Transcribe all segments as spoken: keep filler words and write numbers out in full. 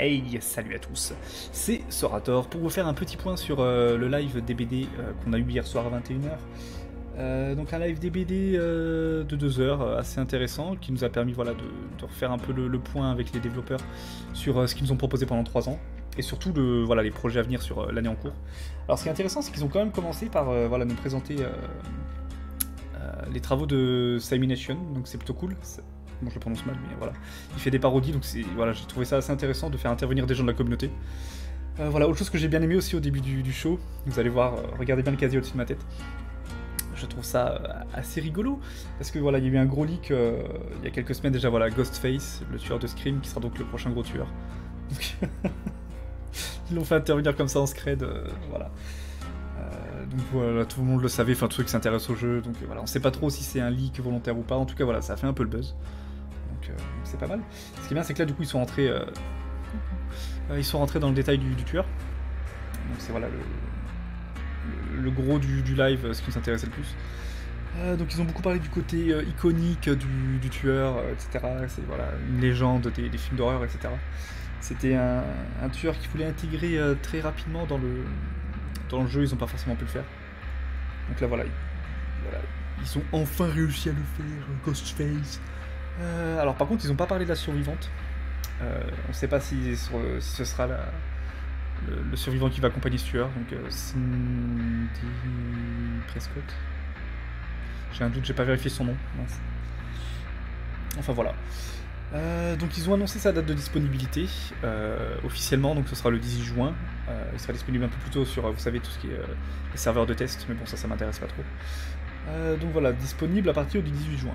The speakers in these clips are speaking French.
Hey, salut à tous, c'est Sorator pour vous faire un petit point sur euh, le live D B D euh, qu'on a eu hier soir à vingt et une heures. Euh, donc un live D B D euh, de deux heures euh, assez intéressant qui nous a permis voilà, de, de refaire un peu le, le point avec les développeurs sur euh, ce qu'ils nous ont proposé pendant trois ans et surtout le, voilà, les projets à venir sur euh, l'année en cours. Alors ce qui est intéressant, c'est qu'ils ont quand même commencé par euh, voilà, nous présenter euh, euh, les travaux de Simination, donc c'est plutôt cool. Bon, je le prononce mal, mais voilà. Il fait des parodies, donc voilà, j'ai trouvé ça assez intéressant de faire intervenir des gens de la communauté. Euh, voilà, autre chose que j'ai bien aimé aussi au début du, du show, vous allez voir, euh, regardez bien le casier au-dessus de ma tête. Je trouve ça euh, assez rigolo, parce que voilà, il y a eu un gros leak euh, il y a quelques semaines déjà, voilà, Ghostface, le tueur de Scream, qui sera donc le prochain gros tueur. Donc, ils l'ont fait intervenir comme ça en scred, euh, voilà. Euh, donc voilà, tout le monde le savait, enfin tous ceux qui s'intéressent au jeu, donc voilà, on sait pas trop si c'est un leak volontaire ou pas, en tout cas voilà, ça a fait un peu le buzz. Donc euh, c'est pas mal. Ce qui est bien, c'est que là, du coup, ils sont rentrés, euh, euh, ils sont rentrés dans le détail du, du tueur. Donc c'est voilà le, le, le gros du, du live, ce qui nous intéressait le plus. Euh, donc ils ont beaucoup parlé du côté euh, iconique du, du tueur, euh, et cetera. C'est voilà une légende des, des films d'horreur, et cetera. C'était un, un tueur qui voulait intégrer euh, très rapidement dans le dans le jeu. Ils n'ont pas forcément pu le faire. Donc là, voilà, voilà, ils ont enfin réussi à le faire, Ghostface. Euh, alors par contre ils n'ont pas parlé de la survivante, euh, on ne sait pas si, sur, si ce sera la, le, le survivant qui va accompagner ce tueur, donc euh, Cindy Prescott, j'ai un doute, j'ai pas vérifié son nom, mince. Enfin voilà, euh, donc ils ont annoncé sa date de disponibilité euh, officiellement, donc ce sera le dix-huit juin, euh, il sera disponible un peu plus tôt sur, vous savez, tout ce qui est euh, les serveurs de test, mais bon ça ça m'intéresse pas trop, euh, donc voilà, disponible à partir du dix-huit juin.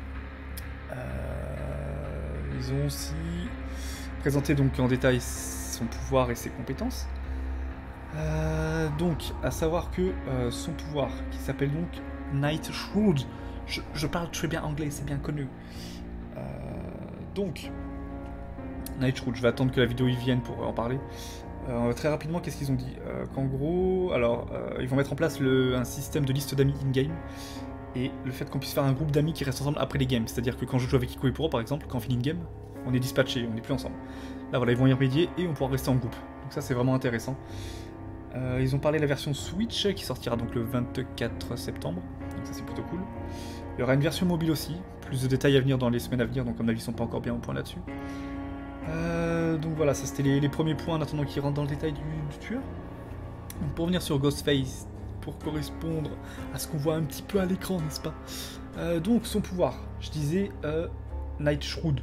Euh, ils ont aussi présenté donc en détail son pouvoir et ses compétences. Euh, donc, à savoir que euh, son pouvoir, qui s'appelle donc Night Shroud, je, je parle très bien anglais, c'est bien connu. Euh, donc, Night Shroud, je vais attendre que la vidéo y vienne pour en parler. Euh, très rapidement, qu'est-ce qu'ils ont dit euh, Qu'en gros, alors, euh, ils vont mettre en place le, un système de liste d'amis in-game. Et le fait qu'on puisse faire un groupe d'amis qui restent ensemble après les games, c'est-à-dire que quand je joue avec Iko et Puro par exemple, quand on finit une game, on est dispatché, on n'est plus ensemble. Là voilà, ils vont y remédier et on pourra rester en groupe. Donc ça c'est vraiment intéressant. Euh, ils ont parlé de la version Switch qui sortira donc le vingt-quatre septembre, donc ça c'est plutôt cool. Il y aura une version mobile aussi, plus de détails à venir dans les semaines à venir, donc à mon avis ils sont pas encore bien au point là-dessus. Euh, donc voilà, ça c'était les, les premiers points en attendant qu'ils rentrent dans le détail du, du tueur. Donc pour revenir sur Ghostface, pour correspondre à ce qu'on voit un petit peu à l'écran, n'est-ce pas? euh, Donc son pouvoir, je disais euh, Night Shroud.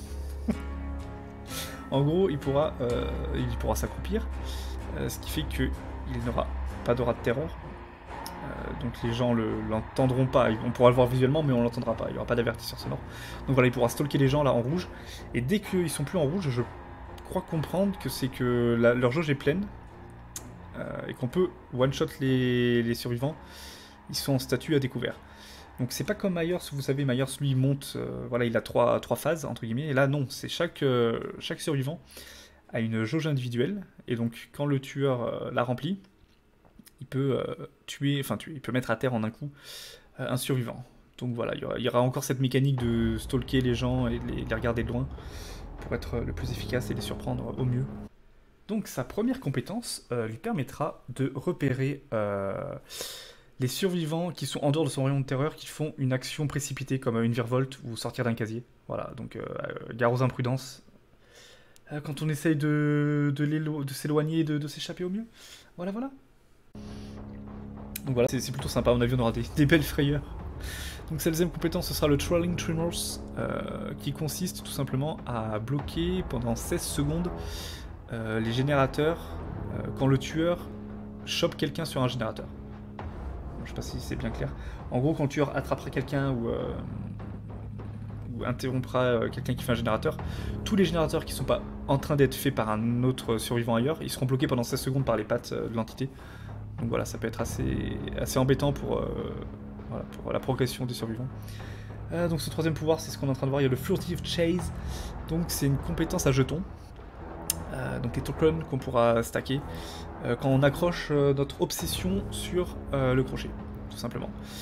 En gros, il pourra, euh, il pourra s'accroupir, euh, ce qui fait qu'il n'aura pas d'aura de terreur. Euh, donc les gens le, l'entendront pas, on pourra le voir visuellement, mais on l'entendra pas, il n'y aura pas d'avertisseur sonore. Donc voilà, il pourra stalker les gens là en rouge, et dès qu'ils sont plus en rouge, je crois comprendre que c'est que la, leur jauge est pleine. Euh, et qu'on peut one-shot les, les survivants, ils sont en statut à découvert. Donc c'est pas comme Myers, vous savez, Myers lui il monte, euh, voilà, il a trois, trois phases, entre guillemets, et là non, c'est chaque, euh, chaque survivant a une jauge individuelle, et donc quand le tueur euh, la remplit, il peut euh, tuer, enfin tuer, il peut mettre à terre en un coup euh, un survivant. Donc voilà, il y, aura, il y aura encore cette mécanique de stalker les gens et de les, les regarder de loin, pour être le plus efficace et les surprendre au mieux. Donc sa première compétence euh, lui permettra de repérer euh, les survivants qui sont en dehors de son rayon de terreur, qui font une action précipitée comme une virevolte ou sortir d'un casier. Voilà, donc euh, gare aux imprudences. Euh, quand on essaye de, de, de s'éloigner et de, de s'échapper au mieux. Voilà, voilà. Donc voilà, c'est, c'est plutôt sympa, à mon avis on aura des, des belles frayeurs. Donc sa deuxième compétence, ce sera le Trailing Tremors, euh, qui consiste tout simplement à bloquer pendant seize secondes Euh, les générateurs euh, quand le tueur chope quelqu'un sur un générateur. Bon, je sais pas si c'est bien clair. En gros, quand le tueur attrapera quelqu'un ou, euh, ou interrompra euh, quelqu'un qui fait un générateur, tous les générateurs qui sont pas en train d'être faits par un autre survivant ailleurs, ils seront bloqués pendant seize secondes par les pattes euh, de l'entité. Donc voilà, ça peut être assez, assez embêtant pour, euh, voilà, pour la progression des survivants. Euh, donc ce troisième pouvoir, c'est ce qu'on est en train de voir, il y a le Furtive Chase. Donc c'est une compétence à jetons. Euh, donc les tokens qu'on pourra stacker euh, quand on accroche euh, notre obsession sur euh, le crochet, tout simplement.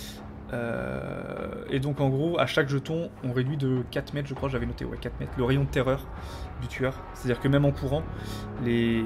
Euh, et donc en gros, à chaque jeton, on réduit de quatre mètres, je crois, j'avais noté, ouais, quatre mètres, le rayon de terreur du tueur. C'est-à-dire que même en courant, les,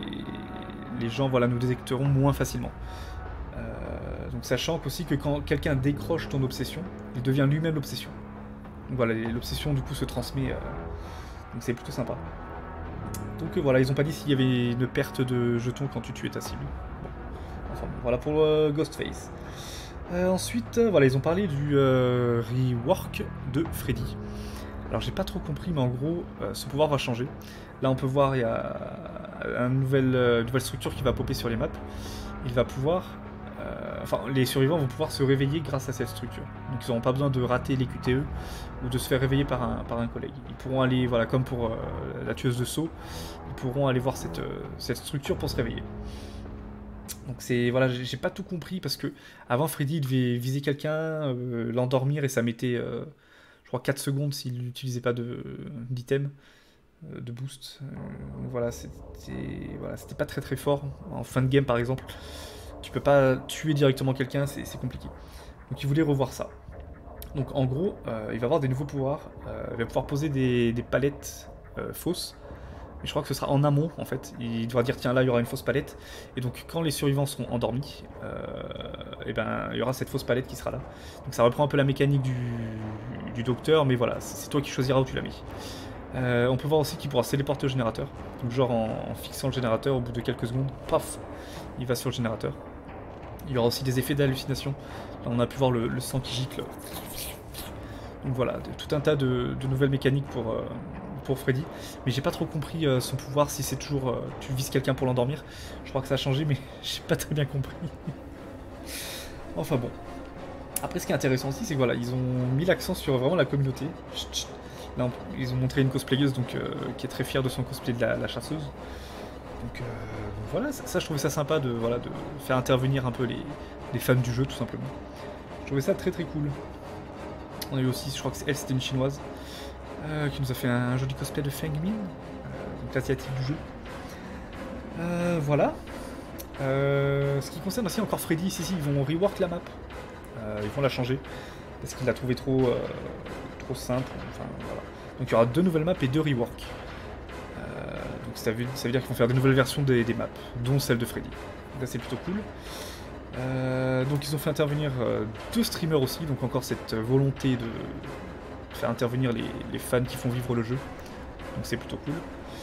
les gens voilà, nous détecteront moins facilement. Euh, donc sachant aussi que quand quelqu'un décroche ton obsession, il devient lui-même l'obsession. Donc voilà, l'obsession du coup se transmet, euh, donc c'est plutôt sympa. Donc euh, voilà, ils ont pas dit s'il y avait une perte de jetons quand tu tuais ta cible. Bon. Enfin bon, voilà pour euh, Ghostface. Euh, ensuite, euh, voilà, ils ont parlé du euh, rework de Freddy. Alors j'ai pas trop compris, mais en gros, euh, ce pouvoir va changer. Là, on peut voir, il y a une nouvelle, euh, nouvelle structure qui va popper sur les maps. Il va pouvoir... Euh, enfin, les survivants vont pouvoir se réveiller grâce à cette structure. Donc ils n'auront pas besoin de rater les Q T E ou de se faire réveiller par un, par un collègue. Ils pourront aller, voilà, comme pour euh, la tueuse de Saw, ils pourront aller voir cette, euh, cette structure pour se réveiller. Donc c'est voilà, j'ai pas tout compris parce que avant Freddy il devait viser quelqu'un, euh, l'endormir et ça mettait euh, je crois quatre secondes s'il n'utilisait pas de d'item euh, de boost. Euh, donc voilà, c'était voilà, c'était pas très très fort en fin de game par exemple. Tu peux pas tuer directement quelqu'un, c'est compliqué. Donc il voulait revoir ça. Donc en gros, euh, il va avoir des nouveaux pouvoirs, euh, il va pouvoir poser des, des palettes euh, fausses. Mais je crois que ce sera en amont en fait. Il devra dire tiens là il y aura une fausse palette. Et donc quand les survivants seront endormis, euh, et ben il y aura cette fausse palette qui sera là. Donc ça reprend un peu la mécanique du, du docteur, mais voilà, c'est toi qui choisiras où tu la mets. Euh, on peut voir aussi qu'il pourra se téléporter au générateur. Donc genre en, en fixant le générateur au bout de quelques secondes, paf, il va sur le générateur. Il y aura aussi des effets d'hallucination. Là on a pu voir le, le sang qui gicle. Donc voilà, de, tout un tas de, de nouvelles mécaniques pour... Euh, pour Freddy, mais j'ai pas trop compris euh, son pouvoir, si c'est toujours euh, tu vises quelqu'un pour l'endormir. Je crois que ça a changé, mais j'ai pas très bien compris. Enfin bon. Après, ce qui est intéressant aussi, c'est que voilà, ils ont mis l'accent sur vraiment la communauté. Chut, chut. Là, on, ils ont montré une cosplayeuse donc euh, qui est très fière de son cosplay de la, la chasseuse. Donc, euh, donc voilà, ça, ça je trouvais ça sympa de voilà de faire intervenir un peu les, les fans du jeu tout simplement. Je trouvais ça très très cool. On a eu aussi, je crois que elle c'était une chinoise. Euh, qui nous a fait un joli cosplay de Feng Min, euh, donc l'asiatique du jeu. Euh, voilà. Euh, ce qui concerne aussi encore Freddy, ici, ici, ils vont rework la map. Euh, ils vont la changer parce qu'ils la trouvaient trop, euh, trop simple. Enfin, voilà. Donc il y aura deux nouvelles maps et deux reworks. Euh, donc ça veut, ça veut dire qu'ils vont faire des nouvelles versions des, des maps, dont celle de Freddy. Donc là c'est plutôt cool. Euh, donc ils ont fait intervenir euh, deux streamers aussi, donc encore cette volonté de faire intervenir les, les fans qui font vivre le jeu, donc c'est plutôt cool.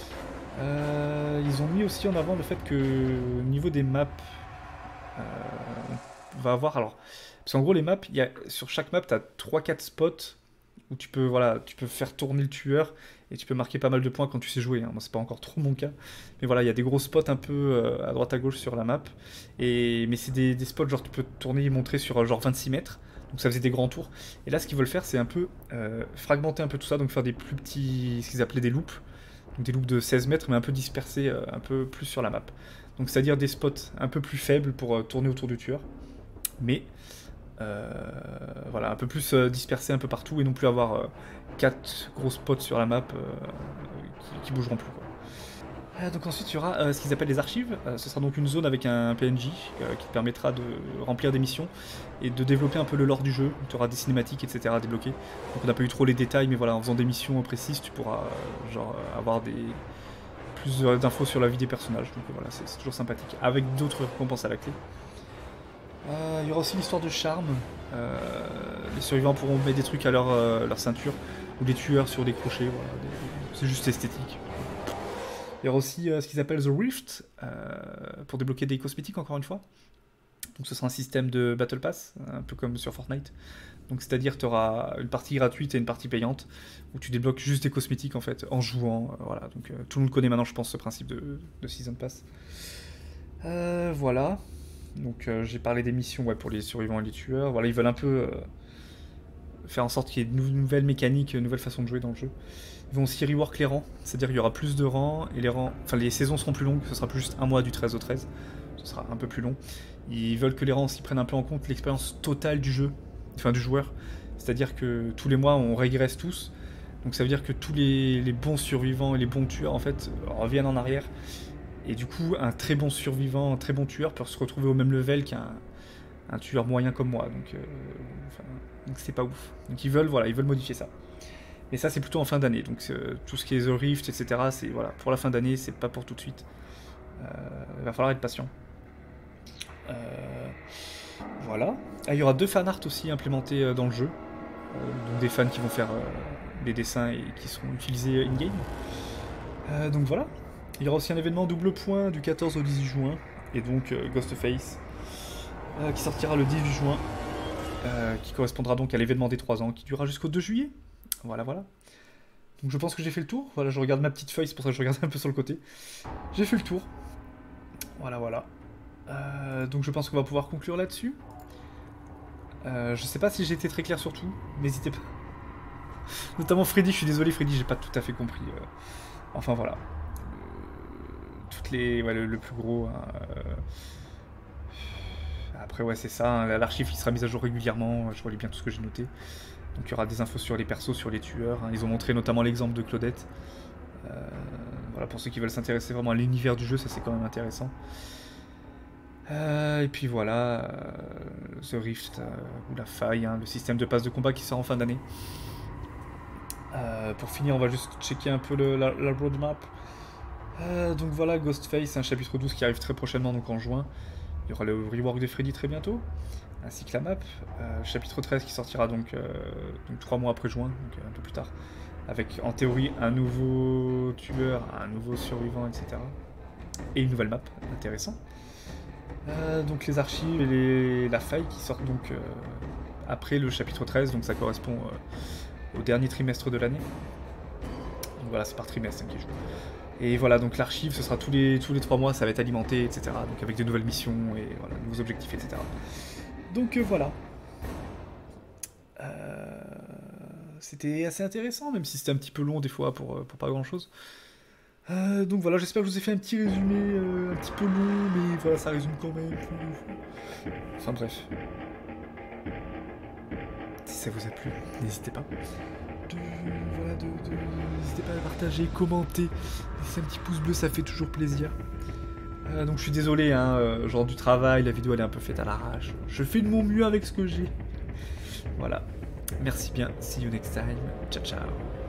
Euh, ils ont mis aussi en avant le fait que au niveau des maps, euh, on va avoir alors, parce qu'en gros les maps, y a, sur chaque map, tu as trois quatre spots où tu peux voilà, tu peux faire tourner le tueur et tu peux marquer pas mal de points quand tu sais jouer. Hein. Moi c'est pas encore trop mon cas, mais voilà, il y a des gros spots un peu euh, à droite à gauche sur la map, et mais c'est des, des spots genre tu peux tourner et montrer sur genre vingt-six mètres. Donc ça faisait des grands tours. Et là, ce qu'ils veulent faire, c'est un peu euh, fragmenter un peu tout ça, donc faire des plus petits, ce qu'ils appelaient des loops, donc des loops de seize mètres, mais un peu dispersés, euh, un peu plus sur la map. Donc c'est-à-dire des spots un peu plus faibles pour euh, tourner autour du tueur, mais euh, voilà, un peu plus euh, dispersés un peu partout, et non plus avoir euh, quatre gros spots sur la map euh, qui, qui bougeront plus, quoi. Euh, donc ensuite il y aura euh, ce qu'ils appellent les archives, euh, ce sera donc une zone avec un P N J euh, qui te permettra de remplir des missions et de développer un peu le lore du jeu, tu auras des cinématiques et cetera à débloquer. Donc on n'a pas eu trop les détails, mais voilà, en faisant des missions précises tu pourras euh, genre avoir des plus d'infos sur la vie des personnages, donc euh, voilà, c'est toujours sympathique, avec d'autres récompenses à la clé. Euh, il y aura aussi l'histoire de charme, euh, les survivants pourront mettre des trucs à leur, euh, leur ceinture, ou des tueurs sur des crochets, voilà, c'est juste esthétique. Il y aura aussi euh, ce qu'ils appellent The Rift, euh, pour débloquer des cosmétiques encore une fois. Donc ce sera un système de Battle Pass, un peu comme sur Fortnite. Donc c'est-à-dire que tu auras une partie gratuite et une partie payante, où tu débloques juste des cosmétiques en fait, en jouant. Euh, voilà. Donc euh, tout le monde connaît maintenant je pense ce principe de, de Season Pass. Euh, voilà. Donc euh, j'ai parlé des missions ouais, pour les survivants et les tueurs. Voilà, ils veulent un peu euh, faire en sorte qu'il y ait de nouvelles mécaniques, de nouvelles façons de jouer dans le jeu. Ils vont aussi rework les rangs, c'est-à-dire qu'il y aura plus de rangs, et les rangs, enfin les saisons seront plus longues, ce sera plus juste un mois du treize au treize, ce sera un peu plus long. Ils veulent que les rangs aussi prennent un peu en compte l'expérience totale du jeu, enfin du joueur, c'est-à-dire que tous les mois on régresse tous, donc ça veut dire que tous les, les bons survivants et les bons tueurs en fait reviennent en arrière, et du coup un très bon survivant, un très bon tueur peut se retrouver au même level qu'un un tueur moyen comme moi, donc euh, enfin, donc c'est pas ouf. Donc ils veulent, voilà, ils veulent modifier ça. Mais ça c'est plutôt en fin d'année, donc euh, tout ce qui est The Rift, et cetera. C'est voilà, pour la fin d'année, c'est pas pour tout de suite. Euh, il va falloir être patient. Euh, voilà. Ah, il y aura deux fanarts aussi implémentés euh, dans le jeu, euh, donc des fans qui vont faire euh, des dessins et qui seront utilisés in-game. Euh, donc voilà. Il y aura aussi un événement double point du quatorze au dix-huit juin, et donc euh, Ghostface, euh, qui sortira le dix-huit juin, euh, qui correspondra donc à l'événement des trois ans, qui durera jusqu'au deux juillet. Voilà, voilà. Donc je pense que j'ai fait le tour. Voilà, je regarde ma petite feuille, c'est pour ça que je regarde un peu sur le côté. J'ai fait le tour. Voilà, voilà. Euh, donc je pense qu'on va pouvoir conclure là-dessus. Euh, je sais pas si j'ai été très clair sur tout, n'hésitez pas. Notamment Freddy, je suis désolé Freddy, j'ai pas tout à fait compris. Euh, enfin voilà. Euh, toutes les... Ouais, le, le plus gros... Hein, euh... Après ouais c'est ça, hein, l'archive qui sera mise à jour régulièrement, je relis bien tout ce que j'ai noté. Donc il y aura des infos sur les persos, sur les tueurs. Hein. Ils ont montré notamment l'exemple de Claudette. Euh, voilà, pour ceux qui veulent s'intéresser vraiment à l'univers du jeu, ça c'est quand même intéressant. Euh, et puis voilà, euh, The Rift, euh, ou la faille, hein, le système de passe de combat qui sort en fin d'année. Euh, pour finir, on va juste checker un peu le, la, la roadmap. Euh, donc voilà, Ghostface, un chapitre douze qui arrive très prochainement, donc en juin. Il y aura le rework de Freddy très bientôt, ainsi que la map. Euh, chapitre treize qui sortira donc, euh, donc trois mois après juin, donc un peu plus tard. Avec en théorie un nouveau tueur, un nouveau survivant, et cetera. Et une nouvelle map, intéressant. Euh, donc les archives et les, la faille qui sortent donc euh, après le chapitre treize, donc ça correspond euh, au dernier trimestre de l'année. Donc voilà, c'est par trimestre hein, qui joue. Et voilà, donc l'archive, ce sera tous les, tous les trois mois, ça va être alimenté, et cetera. Donc avec de nouvelles missions et voilà, nouveaux objectifs, et cetera. Donc euh, voilà. Euh, c'était assez intéressant, même si c'était un petit peu long des fois pour, pour pas grand chose. Euh, donc voilà, j'espère que je vous ai fait un petit résumé, euh, un petit peu long, mais voilà, ça résume quand même. Enfin bref. Si ça vous a plu, n'hésitez pas. De, voilà, de, de, n'hésitez pas à partager, commenter, laisser un petit pouce bleu, ça fait toujours plaisir. Euh, donc je suis désolé, hein, euh, genre du travail, la vidéo elle est un peu faite à l'arrache. Je fais de mon mieux avec ce que j'ai. Voilà. Merci bien, see you next time, ciao ciao.